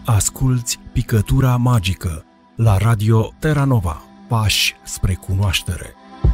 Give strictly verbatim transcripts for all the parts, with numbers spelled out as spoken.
Asculți Picătura Magică la Radio Terra Nova. Pași spre cunoaștere.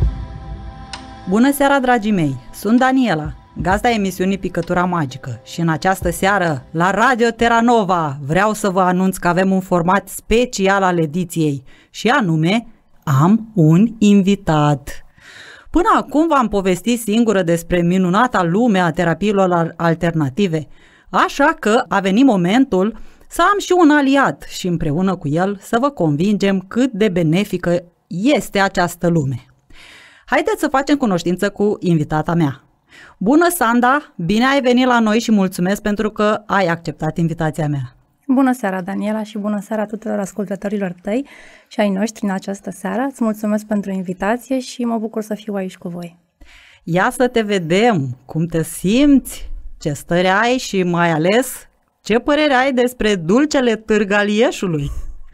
Bună seara, dragii mei! Sunt Daniela, gazda emisiunii Picătura Magică, și în această seară, la Radio Terra Nova, vreau să vă anunț că avem un format special al ediției, și anume, am un invitat. Până acum v-am povestit singură despre minunata lume a terapiilor alternative, așa că a venit momentul să am și un aliat și împreună cu el să vă convingem cât de benefică este această lume. Haideți să facem cunoștință cu invitata mea. Bună, Sanda! Bine ai venit la noi și mulțumesc pentru că ai acceptat invitația mea. Bună seara, Daniela, și bună seara tuturor ascultătorilor tăi și ai noștri în această seară. Îți mulțumesc pentru invitație și mă bucur să fiu aici cu voi. Ia să te vedem! Cum te simți? Ce stări ai și mai ales ce părere ai despre dulcele Târg al Ieșului?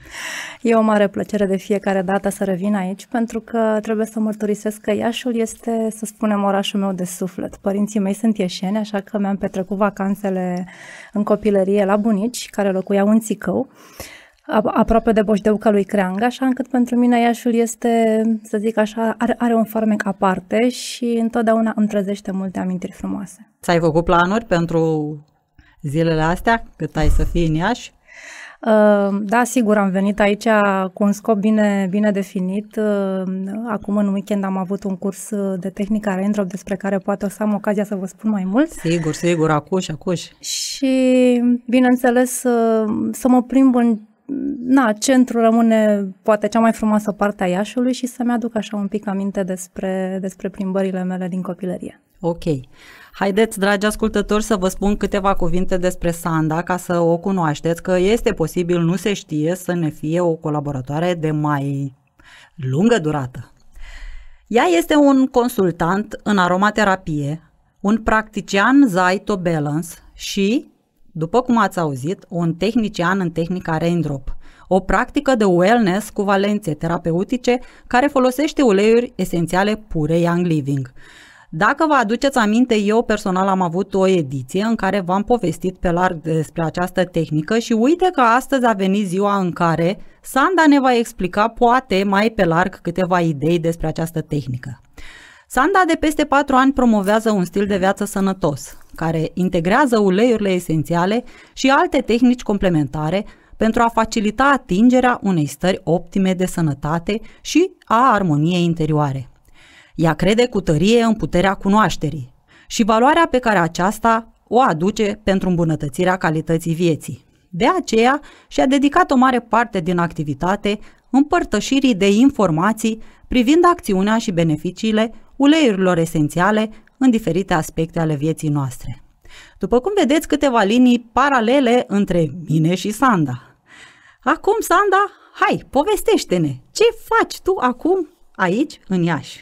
E o mare plăcere de fiecare dată să revin aici, pentru că trebuie să mărturisesc că Iașul este, să spunem, orașul meu de suflet. Părinții mei sunt ieșeni, așa că mi-am petrecut vacanțele în copilărie la bunici, care locuiau în Țicău, aproape de Boșdeuca lui Creangă, așa încât pentru mine Iașul este, să zic așa, are, are un farmec aparte și întotdeauna îmi trezește multe amintiri frumoase. Ți-ai făcut planuri pentru zilele astea, cât ai să fii în Iași? Da, sigur, am venit aici cu un scop bine, bine definit. Acum în weekend am avut un curs de tehnica Raindrop, despre care poate o să am ocazia să vă spun mai mult. Sigur, sigur, acuși, acuși. Și, bineînțeles, să mă plimb în na, centru rămâne poate cea mai frumoasă parte a Iașului și să-mi aduc așa un pic aminte despre, despre plimbările mele din copilărie. Ok. Haideți, dragi ascultători, să vă spun câteva cuvinte despre Sanda ca să o cunoașteți, că este posibil, nu se știe, să ne fie o colaboratoare de mai lungă durată. Ea este un consultant în aromaterapie, un practician Zyto Balance și, după cum ați auzit, un tehnician în tehnica Raindrop, o practică de wellness cu valențe terapeutice care folosește uleiuri esențiale pure Young Living. Dacă vă aduceți aminte, eu personal am avut o ediție în care v-am povestit pe larg despre această tehnică și uite că astăzi a venit ziua în care Sanda ne va explica poate mai pe larg câteva idei despre această tehnică. Sanda de peste patru ani promovează un stil de viață sănătos, care integrează uleiurile esențiale și alte tehnici complementare pentru a facilita atingerea unei stări optime de sănătate și a armoniei interioare. Ea crede cu tărie în puterea cunoașterii și valoarea pe care aceasta o aduce pentru îmbunătățirea calității vieții. De aceea și-a dedicat o mare parte din activitate împărtășirii de informații privind acțiunea și beneficiile uleiurilor esențiale în diferite aspecte ale vieții noastre. După cum vedeți, câteva linii paralele între mine și Sanda. Acum, Sanda, hai, povestește-ne! Ce faci tu acum aici, în Iași?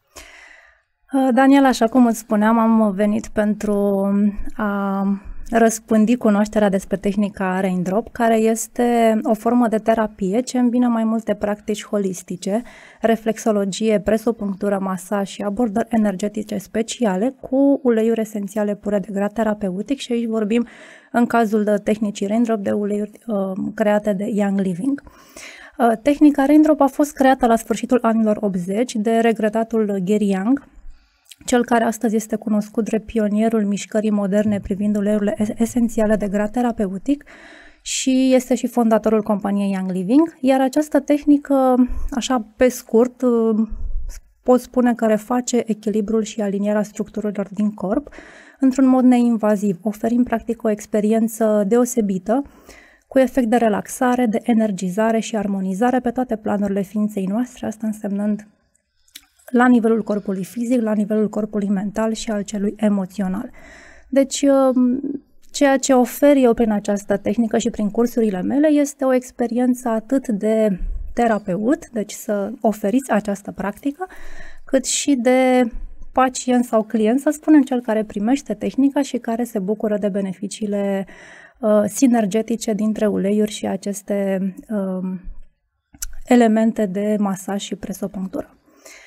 Daniela, așa cum îți spuneam, am venit pentru a răspândi cunoașterea despre tehnica Raindrop, care este o formă de terapie ce îmbină mai multe practici holistice, reflexologie, presopunctură, masaj și abordări energetice speciale cu uleiuri esențiale pure de grad terapeutic, și aici vorbim, în cazul de tehnicii Raindrop, de uleiuri uh, create de Young Living. Uh, tehnica Raindrop a fost creată la sfârșitul anilor optzeci de regretatul Gary Young, cel care astăzi este cunoscut drept pionierul mișcării moderne privind uleiurile esențiale de grad terapeutic și este și fondatorul companiei Young Living, iar această tehnică, așa pe scurt, pot spune că reface echilibrul și alinierea structurilor din corp într-un mod neinvaziv, oferind practic o experiență deosebită cu efect de relaxare, de energizare și armonizare pe toate planurile ființei noastre, asta însemnând la nivelul corpului fizic, la nivelul corpului mental și al celui emoțional. Deci, ceea ce ofer eu prin această tehnică și prin cursurile mele este o experiență atât de terapeut, deci să oferiți această practică, cât și de pacient sau client, să spunem, cel care primește tehnica și care se bucură de beneficiile uh, sinergetice dintre uleiuri și aceste uh, elemente de masaj și presopunctură.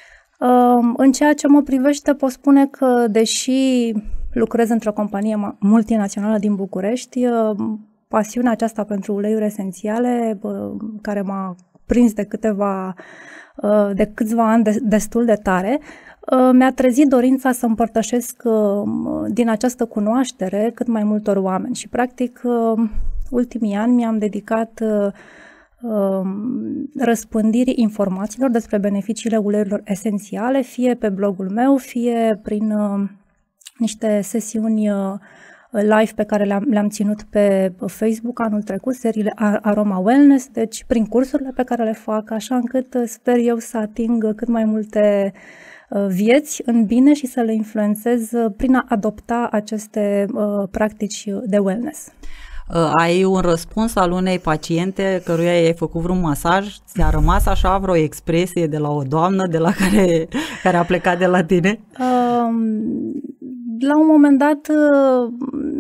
În ceea ce mă privește, pot spune că, deși lucrez într-o companie multinațională din București, pasiunea aceasta pentru uleiuri esențiale, care m-a prins de câteva, de câțiva ani de, destul de tare, mi-a trezit dorința să împărtășesc din această cunoaștere cât mai multor oameni și, practic, ultimii ani mi-am dedicat răspândirii informațiilor despre beneficiile uleiurilor esențiale, fie pe blogul meu, fie prin niște sesiuni live pe care le-am, le-am ținut pe Facebook anul trecut, seriile Aroma Wellness, deci prin cursurile pe care le fac, așa încât sper eu să ating cât mai multe vieți în bine și să le influențez prin a adopta aceste uh, practici de wellness. Ai un răspuns al unei paciente căruia i-ai făcut vreun masaj? Ți-a rămas așa vreo expresie de la o doamnă de la care, care a plecat de la tine? Uh, la un moment dat uh,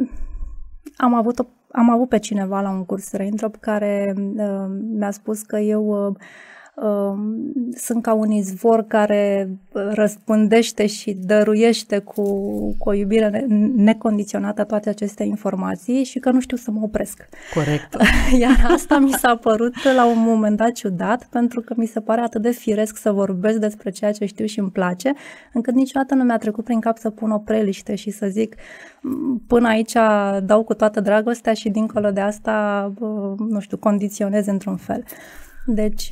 am avut, o, am avut pe cineva la un curs Raindrop care uh, mi-a spus că eu uh, uh, sunt ca un izvor care răspândește și dăruiește cu, cu o iubire necondiționată toate aceste informații și că nu știu să mă opresc. Corect. Iar asta mi s-a părut la un moment dat ciudat, pentru că mi se pare atât de firesc să vorbesc despre ceea ce știu și îmi place, încât niciodată nu mi-a trecut prin cap să pun o preliște și să zic până aici dau cu toată dragostea și dincolo de asta, nu știu, condiționez într-un fel. Deci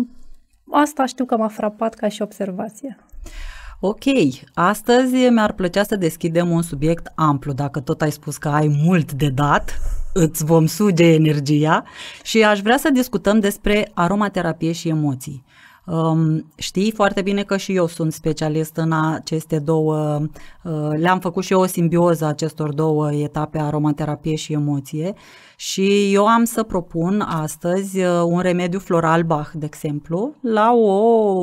asta știu că m-a frapat ca și observație. Ok, astăzi mi-ar plăcea să deschidem un subiect amplu, dacă tot ai spus că ai mult de dat, îți vom suge energia și aș vrea să discutăm despre aromaterapie și emoții. Um, știi foarte bine că și eu sunt specialist în aceste două, uh, le-am făcut și eu o simbioză acestor două etape, aromaterapie și emoție, și eu am să propun astăzi uh, un remediu floral Bach, de exemplu, la o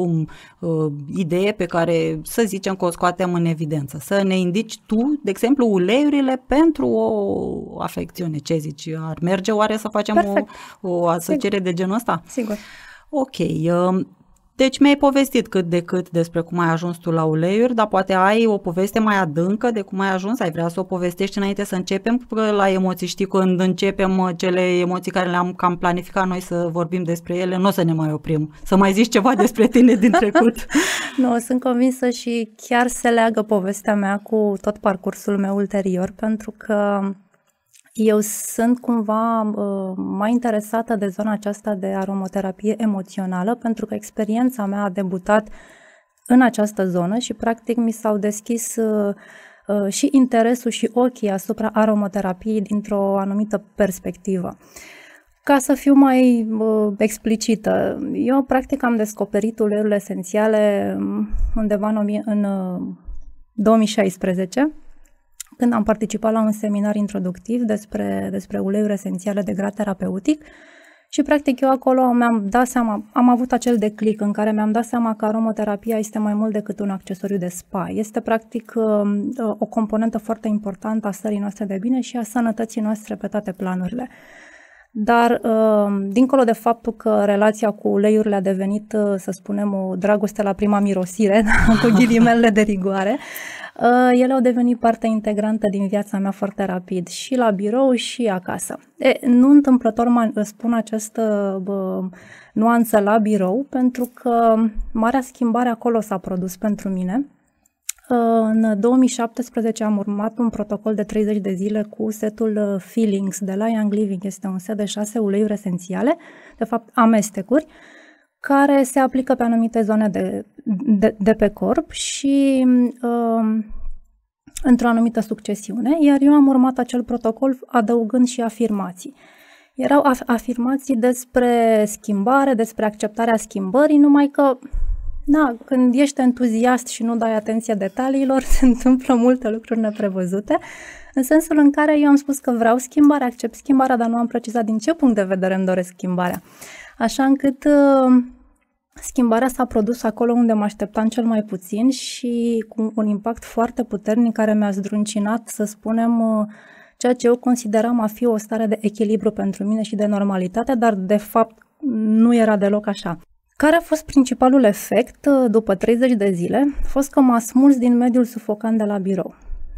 uh, idee pe care să zicem că o scoatem în evidență, să ne indici tu, de exemplu, uleiurile pentru o afecțiune. Ce zici? Ar merge oare să facem o, o asociere Sigur. de genul ăsta? Sigur. Ok, uh, deci mi-ai povestit cât de cât despre cum ai ajuns tu la uleiuri, dar poate ai o poveste mai adâncă de cum ai ajuns, ai vrea să o povestești înainte să începem la emoții. Știi, când începem cele emoții care le-am cam planificat noi să vorbim despre ele, nu o să ne mai oprim. Să mai zici ceva despre tine din trecut. Nu, sunt convinsă și chiar se leagă povestea mea cu tot parcursul meu ulterior, pentru că eu sunt cumva uh, mai interesată de zona aceasta de aromaterapie emoțională, pentru că experiența mea a debutat în această zonă și practic mi s-au deschis uh, uh, și interesul și ochii asupra aromaterapiei dintr-o anumită perspectivă. Ca să fiu mai uh, explicită, eu practic am descoperit uleiurile esențiale undeva în, în uh, două mii șaisprezece, când am participat la un seminar introductiv despre, despre uleiuri esențiale de grad terapeutic și practic eu acolo mi-am dat seama, am avut acel declic în care mi-am dat seama că aromaterapia este mai mult decât un accesoriu de spa. Este practic o componentă foarte importantă a stării noastre de bine și a sănătății noastre pe toate planurile. Dar, dincolo de faptul că relația cu uleiurile a devenit, să spunem, o dragoste la prima mirosire, cu ghilimele de rigoare, ele au devenit parte integrantă din viața mea foarte rapid, și la birou și acasă. E, nu întâmplător mă spun această bă, nuanță la birou, pentru că marea schimbare acolo s-a produs pentru mine. În două mii șaptesprezece am urmat un protocol de treizeci de zile cu setul Feelings de la Young Living. Este un set de șase uleiuri esențiale, de fapt amestecuri, care se aplică pe anumite zone de, de, de pe corp și uh, într-o anumită succesiune, iar eu am urmat acel protocol adăugând și afirmații. Erau af- afirmații despre schimbare, despre acceptarea schimbării, numai că na, când ești entuziast și nu dai atenție detaliilor, se întâmplă multe lucruri neprevăzute, în sensul în care eu am spus că vreau schimbare, accept schimbarea, dar nu am precizat din ce punct de vedere îmi doresc schimbarea. Așa încât uh, schimbarea s-a produs acolo unde mă așteptam cel mai puțin și cu un impact foarte puternic care mi-a zdruncinat, să spunem, uh, ceea ce eu consideram a fi o stare de echilibru pentru mine și de normalitate, dar de fapt nu era deloc așa. Care a fost principalul efect după treizeci de zile? A fost că m-a smuls din mediul sufocant de la birou.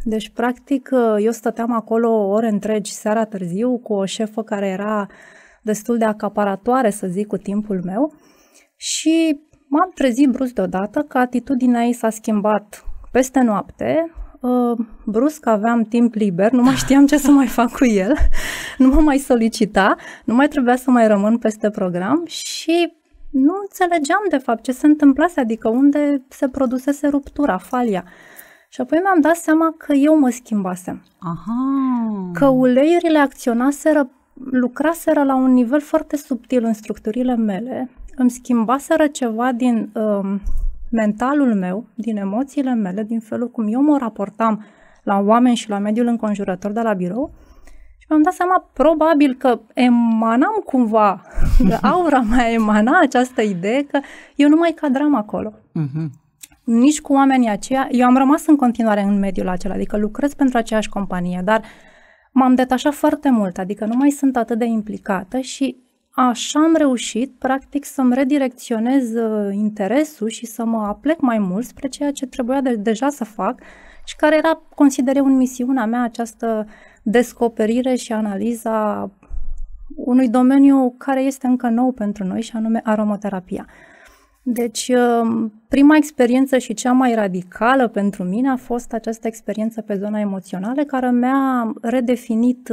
Deci, practic, eu stăteam acolo ore întregi, seara târziu, cu o șefă care era destul de acaparatoare, să zic, cu timpul meu și m-am trezit brusc deodată că atitudinea ei s-a schimbat peste noapte. Uh, brusc aveam timp liber, nu mai știam ce să mai fac cu el, nu mă mai solicita, nu mai trebuia să mai rămân peste program și nu înțelegeam de fapt ce se întâmplase, adică unde se produsese ruptura, falia. Și apoi mi-am dat seama că eu mă schimbasem. Aha. Că uleiurile acționaseră, lucraseră la un nivel foarte subtil în structurile mele, îmi schimbaseră ceva din um, mentalul meu, din emoțiile mele, din felul cum eu mă raportam la oameni și la mediul înconjurător de la birou și mi-am dat seama probabil că emanam cumva, că aura mea emana această idee că eu nu mai cadram acolo. Uh-huh. Nici cu oamenii aceia. Eu am rămas în continuare în mediul acela, adică lucrez pentru aceeași companie, dar m-am detașat foarte mult, adică nu mai sunt atât de implicată și așa am reușit, practic, să-mi redirecționez interesul și să mă aplec mai mult spre ceea ce trebuia de, deja să fac și care era, consider eu, în misiunea mea, această descoperire și analiza unui domeniu care este încă nou pentru noi și anume aromaterapia. Deci, prima experiență și cea mai radicală pentru mine a fost această experiență pe zona emoțională care mi-a redefinit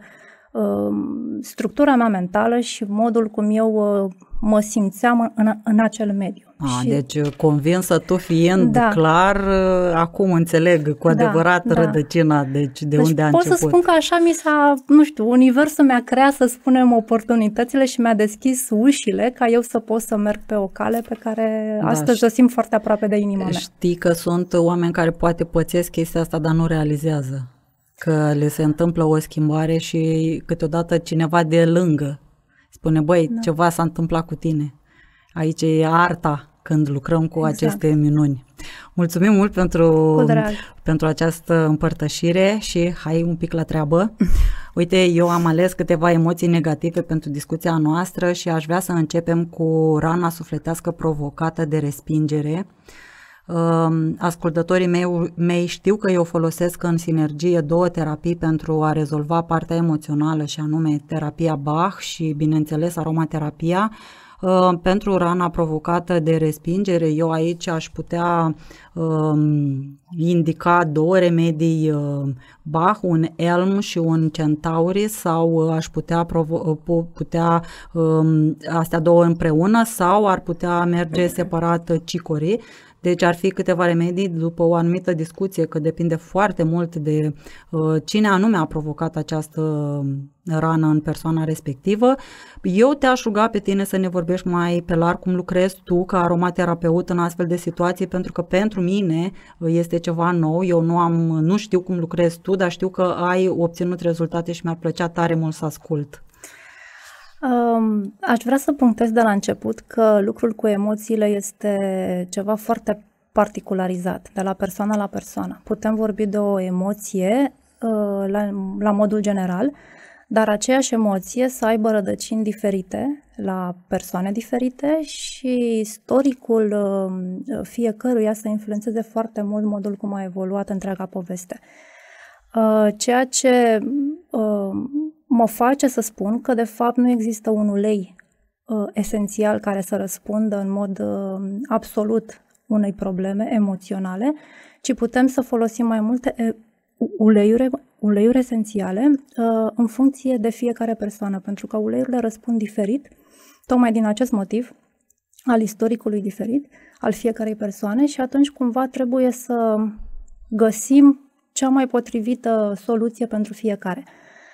structura mea mentală și modul cum eu mă simțeam în, în acel mediu. A, și... Deci, convinsă tu fiind da. clar, acum înțeleg cu adevărat da, rădăcina, da. deci de deci unde a pot început. să spun că așa mi s-a, nu știu, universul mi-a creat, să spunem, oportunitățile și mi-a deschis ușile ca eu să pot să merg pe o cale pe care da, astăzi o simt foarte aproape de inima mea. Știi că sunt oameni care poate pățesc chestia asta, dar nu realizează că le se întâmplă o schimbare și câteodată cineva de lângă spune, băi, da. ceva s-a întâmplat cu tine. Aici e arta când lucrăm cu exact. aceste minuni. Mulțumim mult pentru, pentru această împărtășire și hai un pic la treabă. Uite, eu am ales câteva emoții negative pentru discuția noastră și aș vrea să începem cu rana sufletească provocată de respingere. Ascultătorii mei, mei știu că eu folosesc în sinergie două terapii pentru a rezolva partea emoțională și anume terapia Bach și, bineînțeles, aromaterapia. Pentru rana provocată de respingere, eu aici aș putea um, indica două remedii uh, Bach, un Elm și un Centauri, sau aș putea, provo- putea um, astea două împreună, sau ar putea merge separat cicorii. Deci ar fi câteva remedii după o anumită discuție, că depinde foarte mult de uh, cine anume a provocat această rană în persoana respectivă. Eu te-aș ruga pe tine să ne vorbești mai pe larg cum lucrezi tu ca aromaterapeut în astfel de situații, pentru că pentru mine este ceva nou. Eu nu am, nu știu cum lucrezi tu, dar știu că ai obținut rezultate și mi-ar plăcea tare mult să ascult. Um, aș vrea să punctez de la început că lucrul cu emoțiile este ceva foarte particularizat, de la persoană la persoană. Putem vorbi de o emoție uh, la, la modul general, dar aceeași emoție să aibă rădăcini diferite la persoane diferite și istoricul uh, fiecăruia să influențeze foarte mult modul cum a evoluat întreaga poveste. Uh, ceea ce uh, mă face să spun că de fapt nu există un ulei uh, esențial care să răspundă în mod uh, absolut unei probleme emoționale, ci putem să folosim mai multe uh, uleiuri, uleiuri esențiale uh, în funcție de fiecare persoană, pentru că uleiurile răspund diferit, tocmai din acest motiv, al istoricului diferit, al fiecarei persoane și atunci cumva trebuie să găsim cea mai potrivită soluție pentru fiecare.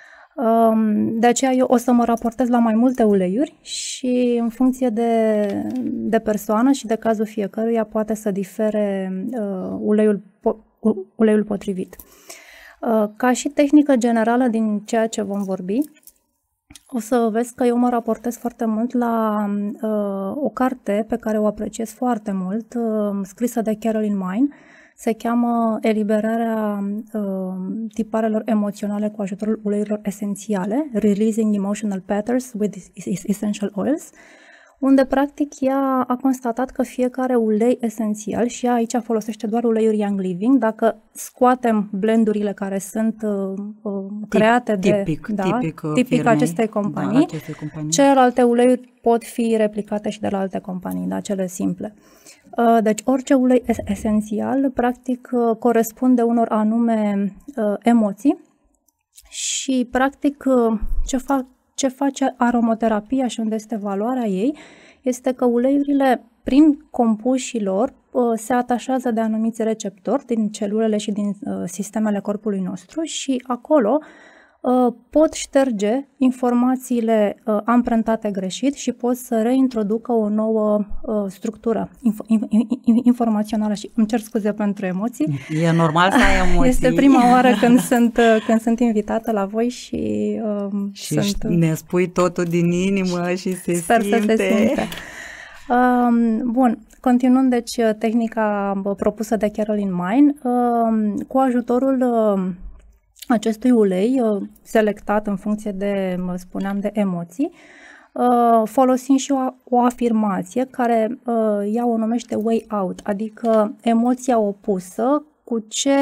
De aceea eu o să mă raportez la mai multe uleiuri și în funcție de, de persoană și de cazul fiecăruia poate să difere uh, uleiul, uleiul potrivit. Uh, ca și tehnică generală din ceea ce vom vorbi, o să vezi că eu mă raportez foarte mult la uh, o carte pe care o apreciez foarte mult, uh, scrisă de Caroline Mine. Se cheamă Eliberarea uh, tiparelor emoționale cu ajutorul uleiurilor esențiale, Releasing Emotional Patterns with Essential Oils. unde practic ea a constatat că fiecare ulei esențial, și ea aici folosește doar uleiuri Young Living, dacă scoatem blendurile care sunt uh, create Tip, de tipic, da, tipic, tipic acestei companii, da, acestei companii, celelalte uleiuri pot fi replicate și de la alte companii, da, cele simple. Uh, deci orice ulei esențial practic uh, corespunde unor anume uh, emoții și practic uh, ce fac Ce face aromaterapia și unde este valoarea ei, este că uleiurile, prin compușii lor, se atașează de anumiți receptori din celulele și din sistemele corpului nostru și acolo pot șterge informațiile amprentate greșit și pot să reintroducă o nouă structură informațională. Și îmi cer scuze pentru emoții. E normal să ai emoții. Este prima oară când sunt, când sunt invitată la voi și, um, și sunt... ne spui totul din inimă și se Sper simte. Să se simte. Um, bun, continuând deci tehnica propusă de Caroline Mine, um, cu ajutorul um, acestui ulei, selectat în funcție de, spuneam, de emoții, folosim și o, o afirmație care ea o numește way out, adică emoția opusă cu ce,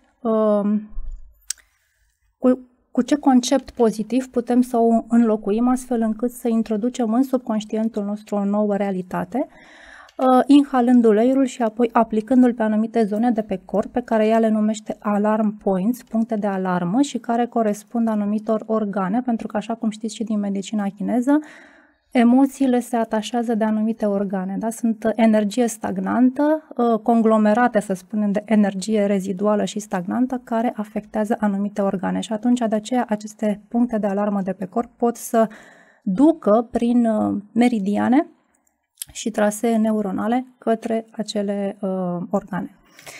cu, cu ce concept pozitiv putem să o înlocuim astfel încât să introducem în subconștientul nostru o nouă realitate, inhalând uleiul și apoi aplicându-l pe anumite zone de pe corp pe care ea le numește alarm points, puncte de alarmă și care corespund anumitor organe, pentru că așa cum știți și din medicina chineză, emoțiile se atașează de anumite organe, da? Sunt energie stagnantă, conglomerate, să spunem, de energie reziduală și stagnantă care afectează anumite organe și atunci de aceea aceste puncte de alarmă de pe corp pot să ducă prin meridiane și trasee neuronale către acele uh, organe.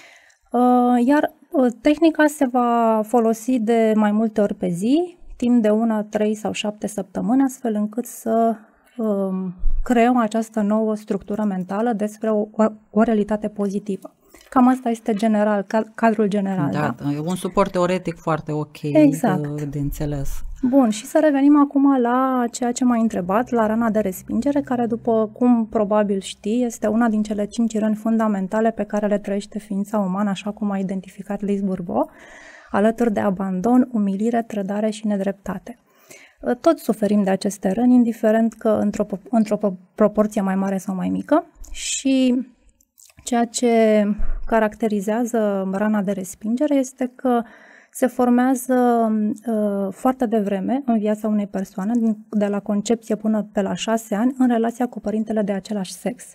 Uh, iar uh, tehnica se va folosi de mai multe ori pe zi, timp de una, trei sau șapte săptămâni, astfel încât să uh, creăm această nouă structură mentală despre o, o, o realitate pozitivă. Cam asta este general, cadrul general. Da, da, e un suport teoretic foarte ok exact. de, de înțeles. Bun, și să revenim acum la ceea ce m-a întrebat, la rana de respingere, care, după cum probabil știi, este una din cele cinci răni fundamentale pe care le trăiește ființa umană, așa cum a identificat Lise Bourbeau, alături de abandon, umilire, trădare și nedreptate. Toți suferim de aceste răni, indiferent că într-o, într-o proporție mai mare sau mai mică, și ceea ce caracterizează rana de respingere este că se formează uh, foarte devreme în viața unei persoane, de la concepție până pe la șase ani, în relația cu părintele de același sex.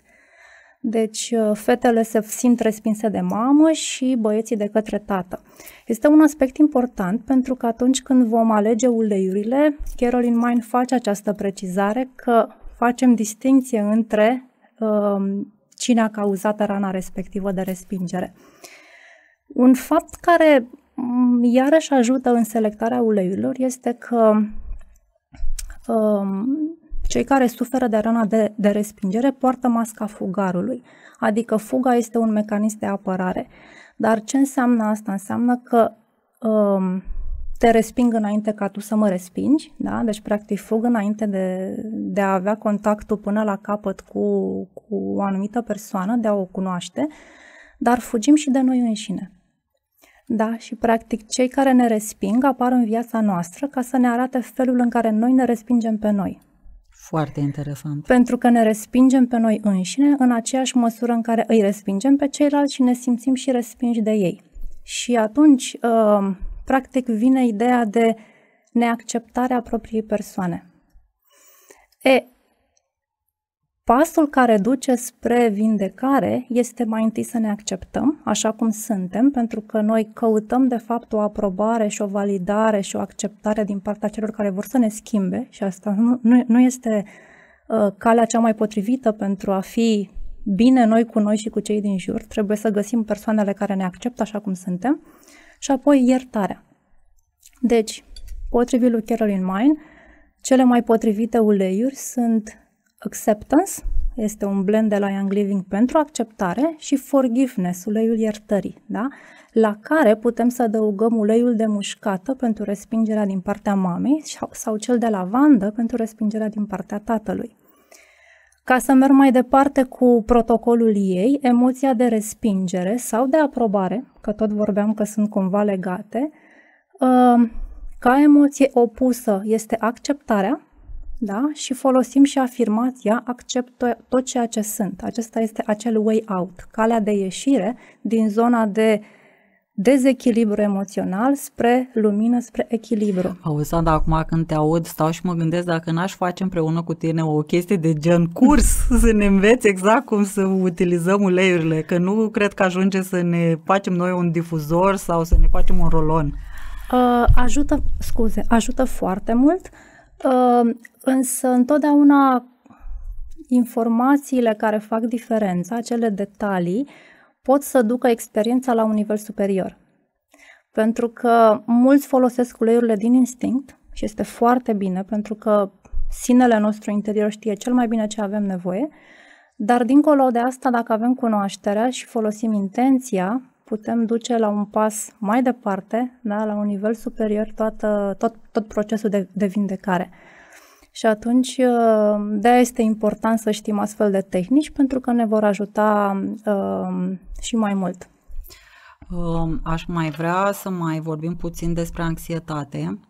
Deci uh, fetele se simt respinse de mamă și băieții de către tată. Este un aspect important pentru că atunci când vom alege uleiurile, Caroline Mine face această precizare că facem distinție între uh, cine a cauzat rana respectivă de respingere. Un fapt care iarăși ajută în selectarea uleiurilor este că um, cei care suferă de rana de, de respingere poartă masca fugarului, adică fuga este un mecanism de apărare. Dar ce înseamnă asta? Înseamnă că um, te resping înainte ca tu să mă respingi, da? Deci practic fug înainte de, de a avea contactul până la capăt cu, cu o anumită persoană, de a o cunoaște, dar fugim și de noi înșine. Da, și practic cei care ne resping apar în viața noastră ca să ne arate felul în care noi ne respingem pe noi. Foarte interesant. Pentru că ne respingem pe noi înșine în aceeași măsură în care îi respingem pe ceilalți și ne simțim și respinși de ei. Și atunci, uh, practic, vine ideea de neacceptarea propriei persoane. E, pasul care duce spre vindecare este mai întâi să ne acceptăm așa cum suntem, pentru că noi căutăm de fapt o aprobare și o validare și o acceptare din partea celor care vor să ne schimbe și asta nu, nu, nu este uh, calea cea mai potrivită pentru a fi bine noi cu noi și cu cei din jur. Trebuie să găsim persoanele care ne acceptă așa cum suntem și apoi iertarea. Deci, potrivit lui Caroline Mine, cele mai potrivite uleiuri sunt acceptance, este un blend de la Young Living pentru acceptare, și forgiveness, uleiul iertării, da? La care putem să adăugăm uleiul de mușcată pentru respingerea din partea mamei sau cel de lavandă pentru respingerea din partea tatălui. Ca să merg mai departe cu protocolul ei, emoția de respingere sau de aprobare, că tot vorbeam că sunt cumva legate, ca emoție opusă este acceptarea, da? Și folosim și afirmația accept tot ceea ce sunt. Acesta este acel way out, calea de ieșire din zona de dezechilibru emoțional spre lumină, spre echilibru. Auzi, Sanda, acum când te aud, stau și mă gândesc dacă n-aș face împreună cu tine o chestie de gen curs, să ne înveți exact cum să utilizăm uleiurile, că nu cred că ajunge să ne facem noi un difuzor sau să ne facem un rolon. Uh, ajută, scuze, ajută foarte mult, uh, însă întotdeauna informațiile care fac diferența, acele detalii, pot să ducă experiența la un nivel superior. Pentru că mulți folosesc uleiurile din instinct și este foarte bine, pentru că sinele nostru interior știe cel mai bine ce avem nevoie, dar dincolo de asta, dacă avem cunoașterea și folosim intenția, putem duce la un pas mai departe, da, la un nivel superior, toată, tot, tot procesul de, de vindecare. Și atunci, de-aia este important să știm astfel de tehnici, pentru că ne vor ajuta uh, și mai mult. Aș mai vrea să mai vorbim puțin despre anxietate.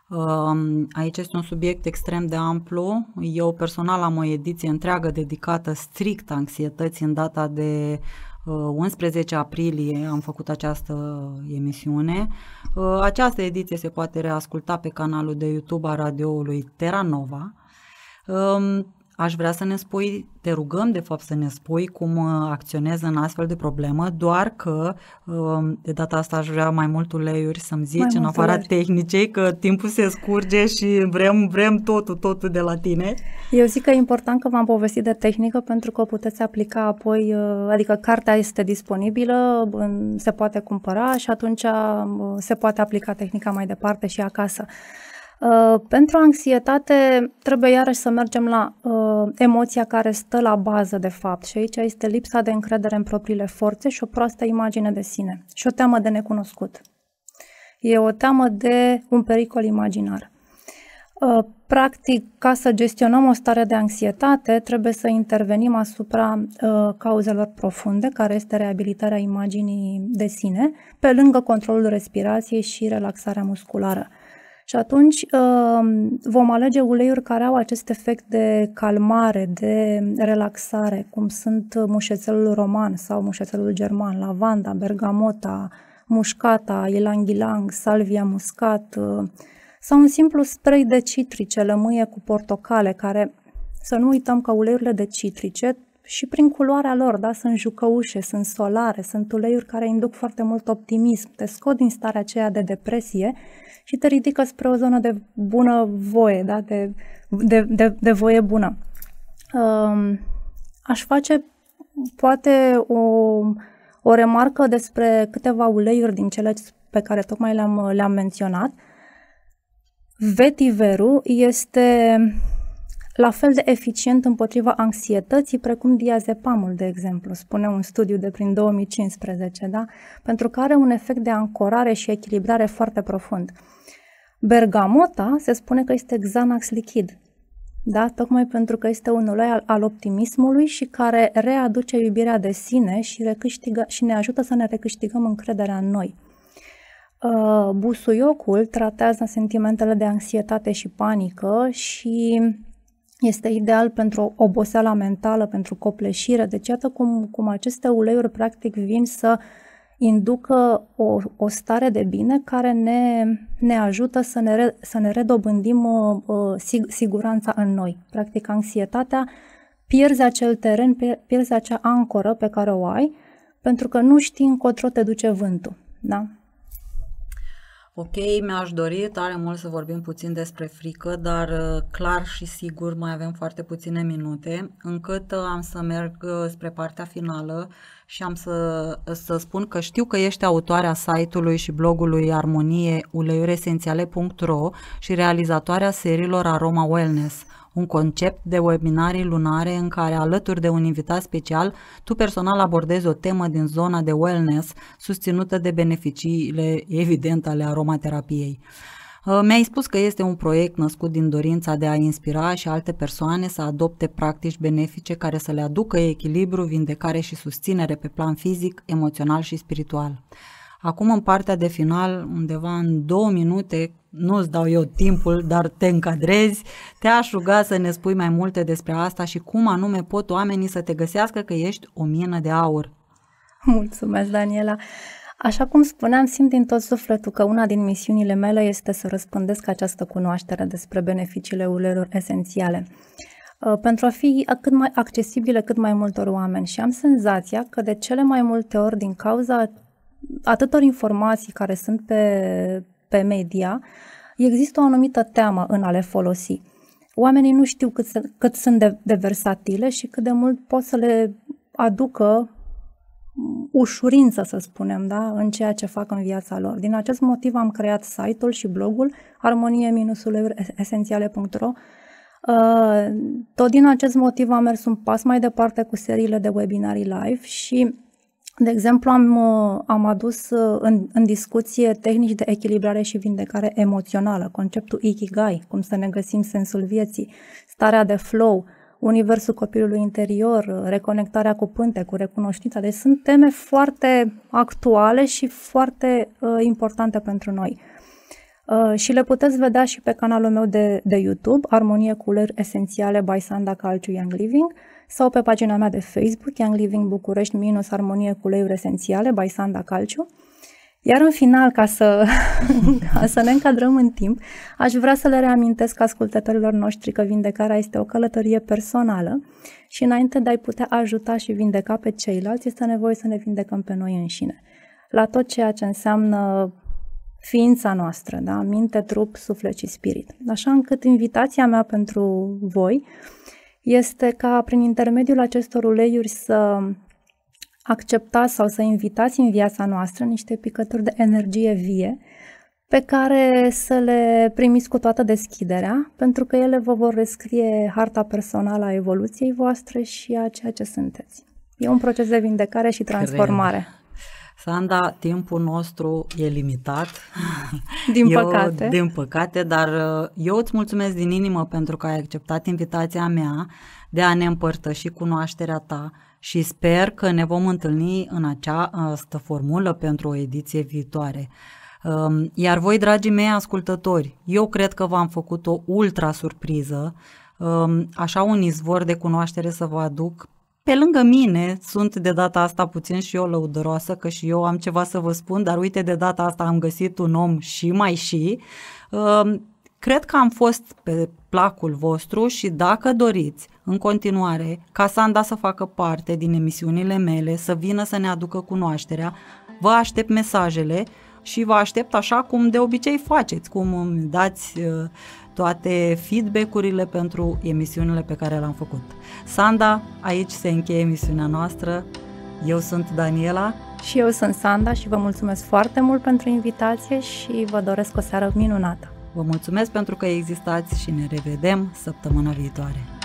Aici este un subiect extrem de amplu. Eu personal am o ediție întreagă dedicată strict anxietății în data de unsprezece aprilie am făcut această emisiune. Această ediție se poate reasculta pe canalul de YouTube a radioului Terra Nova. Aș vrea să ne spui, te rugăm de fapt să ne spui cum acționezi în astfel de problemă, doar că de data asta aș vrea mai mult uleiuri să-mi zici, mai în afara uleiuri tehnicei, că timpul se scurge și vrem, vrem totul, totul de la tine. Eu zic că e important că v-am povestit de tehnică pentru că o puteți aplica apoi, adică cartea este disponibilă, se poate cumpăra și atunci se poate aplica tehnica mai departe și acasă. Uh, pentru anxietate trebuie iarăși să mergem la uh, emoția care stă la bază de fapt și aici este lipsa de încredere în propriile forțe și o proastă imagine de sine și o teamă de necunoscut. E o teamă de un pericol imaginar. Uh, practic, ca să gestionăm o stare de anxietate, trebuie să intervenim asupra uh, cauzelor profunde, care este reabilitarea imaginii de sine, pe lângă controlul respirației și relaxarea musculară. Și atunci vom alege uleiuri care au acest efect de calmare, de relaxare, cum sunt mușețelul roman sau mușețelul german, lavanda, bergamota, mușcata, ylang-ylang, salvia muscat, sau un simplu spray de citrice, lămâie cu portocale, care, să nu uităm că uleiurile de citrice, și prin culoarea lor, da, sunt jucăușe, sunt solare, sunt uleiuri care induc foarte mult optimism, te scot din starea aceea de depresie și te ridică spre o zonă de bună voie, da? de, de, de, de voie bună. Um, aș face poate o, o remarcă despre câteva uleiuri din cele pe care tocmai le-am, le-am menționat. Vetiverul este la fel de eficient împotriva anxietății precum diazepamul, de exemplu, spune un studiu de prin două mii cincisprezece, da? Pentru că are un efect de ancorare și echilibrare foarte profund. Bergamota se spune că este Xanax lichid, da? Tocmai pentru că este un ulei al, al optimismului și care readuce iubirea de sine și, recâștigă, și ne ajută să ne recâștigăm încrederea în noi. Uh, busuiocul tratează sentimentele de anxietate și panică și este ideal pentru oboseala mentală, pentru copleșire. Deci iată cum, cum aceste uleiuri practic vin să inducă o, o stare de bine care ne, ne ajută să ne, re, să ne redobândim uh, sig, siguranța în noi. Practic anxietatea, pierzi acel teren, pierzi acea ancoră pe care o ai, pentru că nu știi încotro te duce vântul. Da? Ok, mi-aș dori tare mult să vorbim puțin despre frică, dar clar și sigur mai avem foarte puține minute, încât am să merg spre partea finală și am să, să spun că știu că ești autoarea site-ului și blogului armonie uleiuri esențiale punct ro și realizatoarea seriilor Aroma Wellness, un concept de webinarii lunare în care, alături de un invitat special, tu personal abordezi o temă din zona de wellness, susținută de beneficiile, evident, ale aromaterapiei. Mi-ai spus că este un proiect născut din dorința de a inspira și alte persoane să adopte practici benefice care să le aducă echilibru, vindecare și susținere pe plan fizic, emoțional și spiritual. Acum, în partea de final, undeva în două minute, nu-ți dau eu timpul, dar te încadrezi, te-aș ruga să ne spui mai multe despre asta și cum anume pot oamenii să te găsească, că ești o mină de aur. Mulțumesc, Daniela! Așa cum spuneam, simt din tot sufletul că una din misiunile mele este să răspândesc această cunoaștere despre beneficiile uleiurilor esențiale, pentru a fi cât mai accesibile cât mai multor oameni. Și am senzația că de cele mai multe ori, din cauza atâtor informații care sunt pe, pe media, există o anumită teamă în a le folosi. Oamenii nu știu cât, cât sunt de, de versatile și cât de mult pot să le aducă ușurință, să spunem, da, în ceea ce fac în viața lor. Din acest motiv am creat site-ul și blogul armonie uleiuri esențiale punct ro. Tot din acest motiv am mers un pas mai departe cu seriile de webinarii live și, de exemplu, am, am adus în, în discuție tehnici de echilibrare și vindecare emoțională, conceptul Ikigai, cum să ne găsim sensul vieții, starea de flow, universul copilului interior, reconectarea cu pânte, cu recunoștința. Deci sunt teme foarte actuale și foarte uh, importante pentru noi. Uh, și le puteți vedea și pe canalul meu de, de YouTube, Armonie cu uleiuri esențiale by Sanda Calciu Young Living, sau pe pagina mea de Facebook, Young Living București minus Armonie cu uleiuri esențiale by Sanda Calciu. Iar în final, ca să, ca să ne încadrăm în timp, aș vrea să le reamintesc ascultătorilor noștri că vindecarea este o călătorie personală și înainte de a-i putea ajuta și vindeca pe ceilalți, este nevoie să ne vindecăm pe noi înșine. La tot ceea ce înseamnă ființa noastră, da? Minte, trup, suflet și spirit. Așa încât invitația mea pentru voi este ca prin intermediul acestor uleiuri să acceptați sau să invitați în viața noastră niște picături de energie vie pe care să le primiți cu toată deschiderea, pentru că ele vă vor rescrie harta personală a evoluției voastre și a ceea ce sunteți. E un proces de vindecare și transformare. Cred. Sanda, timpul nostru e limitat. Din păcate. Eu, din păcate, dar eu îți mulțumesc din inimă pentru că ai acceptat invitația mea de a ne împărtăși cunoașterea ta și sper că ne vom întâlni în această formulă pentru o ediție viitoare. Iar voi, dragii mei ascultători, eu cred că v-am făcut o ultra surpriză, așa un izvor de cunoaștere să vă aduc. Pe lângă mine sunt de data asta puțin și eu lăudăroasă, că și eu am ceva să vă spun, dar uite, de data asta am găsit un om și mai și. Cred că am fost pe placul vostru și dacă doriți în continuare ca Sanda să facă parte din emisiunile mele, să vină să ne aducă cunoașterea, vă aștept mesajele și vă aștept așa cum de obicei faceți, cum îmi dați toate feedback-urile pentru emisiunile pe care le-am făcut. Sanda, aici se încheie emisiunea noastră. Eu sunt Daniela. Și eu sunt Sanda și vă mulțumesc foarte mult pentru invitație și vă doresc o seară minunată. Vă mulțumesc pentru că existați și ne revedem săptămâna viitoare.